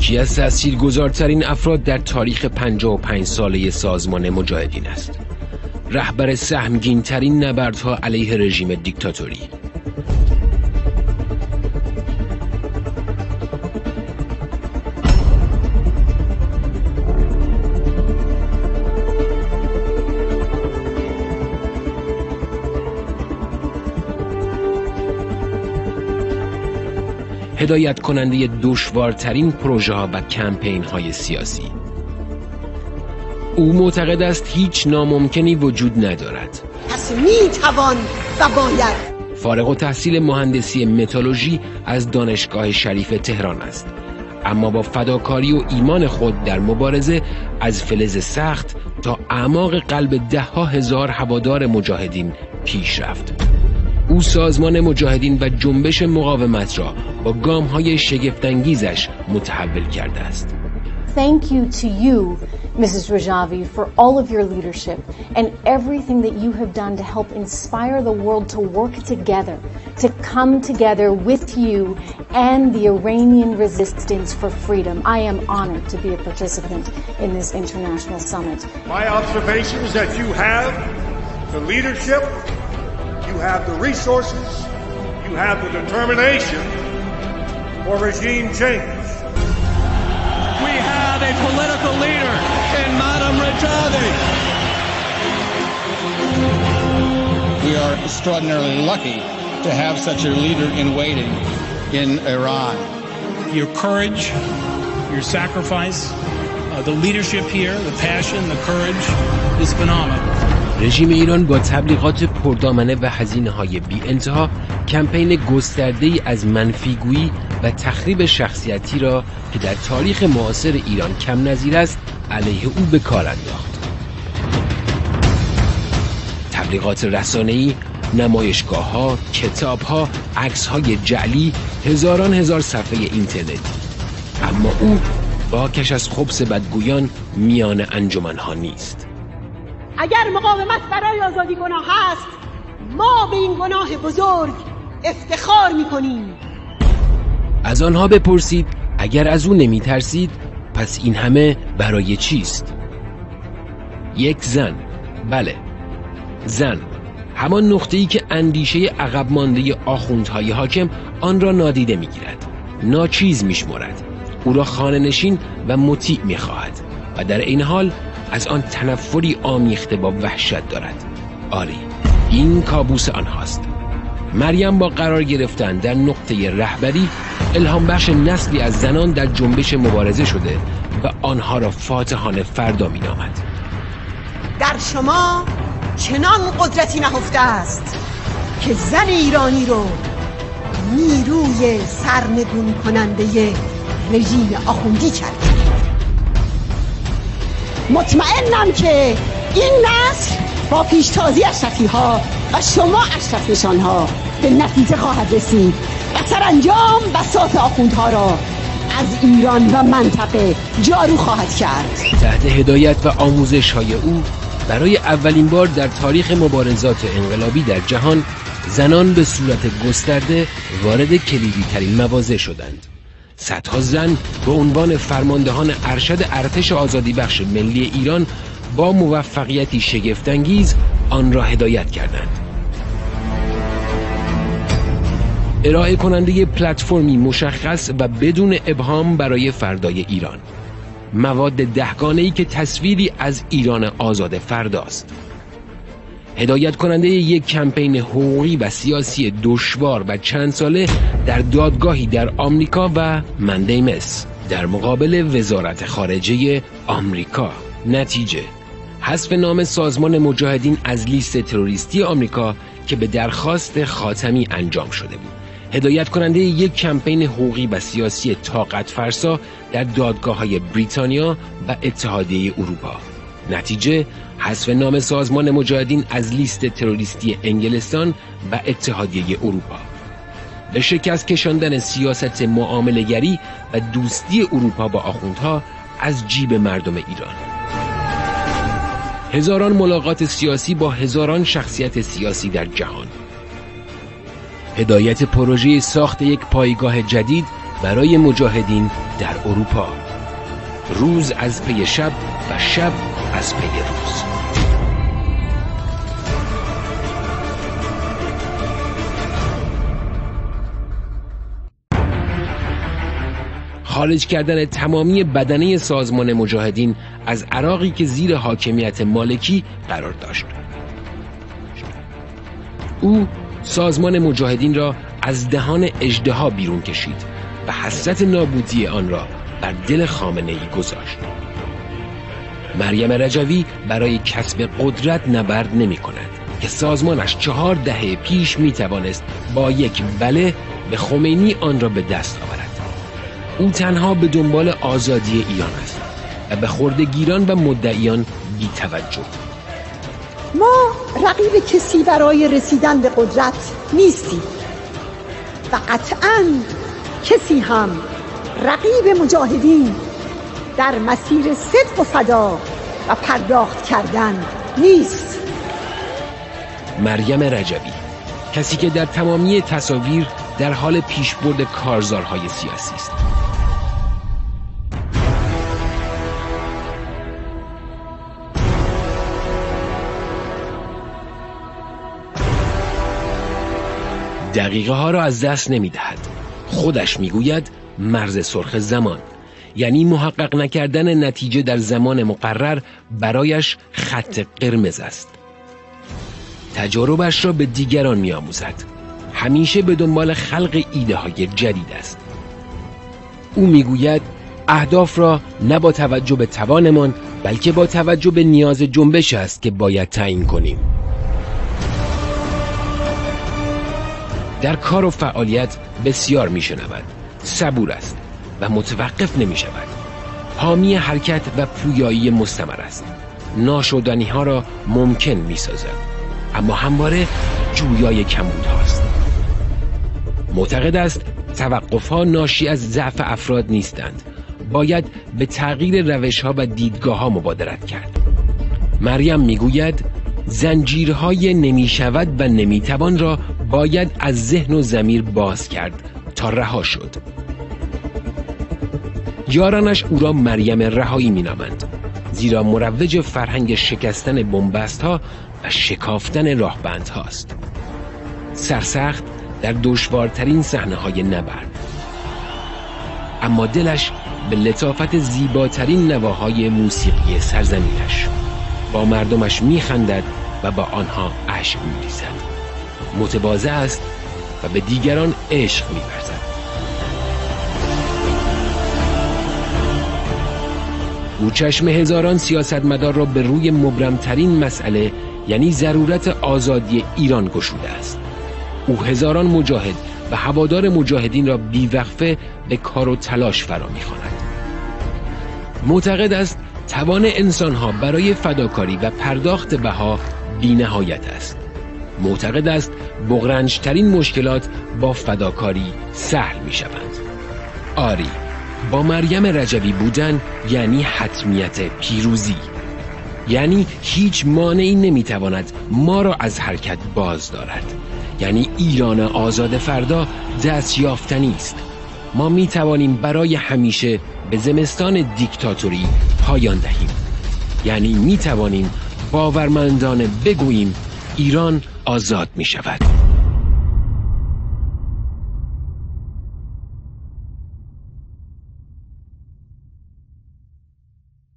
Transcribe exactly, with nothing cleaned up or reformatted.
یکی از تأثیرگذارترین افراد در تاریخ پنجاه و پنج ساله سازمان مجاهدین است. رهبر سهمگین‌ترین نبردها علیه رژیم دیکتاتوری. هدایت کننده دشوارترین پروژه ها و کمپین های سیاسی. او معتقد است هیچ ناممکنی وجود ندارد. پس می توان و باید. فارغ التحصیل مهندسی متالورژی از دانشگاه شریف تهران است، اما با فداکاری و ایمان خود در مبارزه از فلز سخت تا اعماق قلب ده ها هزار هوادار مجاهدین پیش رفت. او سازمان مجاهدین و جنبش مقاومت را با گام‌های شگفت‌انگیزش متحول کرده است. Thank you to you, Missus Rajavi, for all of your leadership and everything that you have done to help inspire the world to work together, to come together with you and the Iranian resistance for freedom. I am honored to be a participant in this international summit. My observation is that you have the leadership, you have the resources, you have the determination for regime change. We have a political leader in Madam Rajavi. We are extraordinarily lucky to have such a leader in waiting in Iran. Your courage, your sacrifice, uh, the leadership here, the passion, the courage is phenomenal. رژیم ایران با تبلیغات پردامنه و هزینه‌های بی انتها کمپین گسترده‌ای از منفیگویی و تخریب شخصیتی را که در تاریخ معاصر ایران کم نظیر است علیه او به کار انداخت. تبلیغات رسانه‌ای، نمایشگاه‌ها، کتاب‌ها، عکس‌های جعلی، هزاران هزار صفحه اینترنتی. اما او باکش از خبث بدگویان میان انجمن‌ها نیست. اگر مقاومت برای آزادی گناه هست، ما به این گناه بزرگ افتخار می‌کنیم. از آنها بپرسید اگر از او نمی ترسید پس این همه برای چیست؟ یک زن، بله زن، همان نقطه‌ای که اندیشه عقب مانده آخوندهای حاکم آن را نادیده می گیرد، ناچیز می شمارد، او را خانه‌نشین و مطیع می خواهد و در این حال از آن تنفری آمیخته با وحشت دارد. آری، این کابوس آنهاست. مریم با قرار گرفتن در نقطه رهبری الهام بخش نسلی از زنان در جنبش مبارزه شده و آنها را فاتحان فردا می نامد. در شما چنان قدرتی نهفته است که زن ایرانی رو نیروی سرنگون کننده رژیم آخوندی کرد. مطمئنم که این نسل با پیشتازی اشرفی ها و شما اشرف نشان ها به نتیجه خواهد رسید و سرانجام بساط آخوندها را از ایران و منطقه جارو خواهد کرد. تحت هدایت و آموزش های او برای اولین بار در تاریخ مبارزات انقلابی در جهان زنان به صورت گسترده وارد کلیدی ترین مواضع شدند. صدها زن به عنوان فرماندهان ارشد ارتش آزادی بخش ملی ایران با موفقیتی شگفت‌انگیز آن را هدایت کردند. ارائه کننده پلتفرمی مشخص و بدون ابهام برای فردای ایران، مواد دهگانه‌ای که تصویری از ایران آزاد فرداست. هدایت کننده یک کمپین حقوقی و سیاسی دشوار و چند ساله در دادگاهی در آمریکا و مندیمس در مقابل وزارت خارجه آمریکا. نتیجه حذف نام سازمان مجاهدین از لیست تروریستی آمریکا که به درخواست خاتمی انجام شده بود. هدایت کننده یک کمپین حقوقی و سیاسی طاقت فرسا در دادگاه‌های بریتانیا و اتحادیه اروپا. نتیجه حذف نام سازمان مجاهدین از لیست تروریستی انگلستان و اتحادیه اروپا. به شکست کشاندن سیاست معامله‌گری و دوستی اروپا با آخوندها از جیب مردم ایران. هزاران ملاقات سیاسی با هزاران شخصیت سیاسی در جهان. هدایت پروژه ساخت یک پایگاه جدید برای مجاهدین در اروپا. روز از پی شب و شب از پی روز. خارج کردن تمامی بدنه سازمان مجاهدین از عراقی که زیر حاکمیت مالکی قرار داشت. او سازمان مجاهدین را از دهان اژدها بیرون کشید و حسرت نابودی آن را بر دل خامنه‌ای گذاشت. مریم رجوی برای کسب قدرت نبرد نمی کند که سازمانش چهار دهه پیش می توانست با یک بله به خمینی آن را به دست آورد. او تنها به دنبال آزادی ایران است و به خردگیران و مدعیان بی توجه. ما رقیب کسی برای رسیدن به قدرت نیستیم و قطعاً کسی هم رقیب مجاهدین در مسیر صدق و فدا و پرداخت کردن نیست. مریم رجوی، کسی که در تمامی تصاویر در حال پیشبرد کارزارهای سیاسی است. دقیقه ها را از دست نمی دهد. خودش می گوید مرز سرخ زمان، یعنی محقق نکردن نتیجه در زمان مقرر برایش خط قرمز است. تجاربش را به دیگران می آموزد. همیشه به دنبال خلق ایده های جدید است. او می گوید اهداف را نه با توجه به توانمان بلکه با توجه به نیاز جنبش است که باید تعیین کنیم. در کار و فعالیت بسیار می شنود، صبور است و متوقف نمی شود. حامی حرکت و پویایی مستمر است. ناشدنی ها را ممکن می سازد، اما همواره جویای کمبود هاست. معتقد است توقف ها ناشی از ضعف افراد نیستند، باید به تغییر روش ها و دیدگاه ها مبادرت کرد. مریم می گوید زنجیرهای نمی شود و نمی توان را باید از ذهن و ضمیر باز کرد تا رها شد. یارانش او را مریم رهایی می نامند، زیرا مروج فرهنگ شکستن بنبست ها و شکافتن راهبند هاست. سرسخت در دشوارترین صحنه های نبرد، اما دلش به لطافت زیباترین نواهای موسیقی سرزمینش. با مردمش می خندد و با آنها اشک می ریزد. متواضع است و به دیگران عشق می ورزد. او چشم هزاران سیاستمدار را به روی مبرمترین مسئله، یعنی ضرورت آزادی ایران گشوده است. او هزاران مجاهد و هوادار مجاهدین را بیوقفه به کار و تلاش فرا می‌خواند. معتقد است توان انسان‌ها برای فداکاری و پرداخت بها بی‌نهایت است. معتقد است بغرنج‌ترین مشکلات با فداکاری سهل می‌شوند. آری، با مریم رجوی بودن یعنی حتمیت پیروزی، یعنی هیچ مانعی نمیتواند ما را از حرکت باز دارد، یعنی ایران آزاد فردا دستیافتنی است. ما میتوانیم برای همیشه به زمستان دیکتاتوری پایان دهیم، یعنی میتوانیم باورمندانه بگوییم ایران آزاد میشود.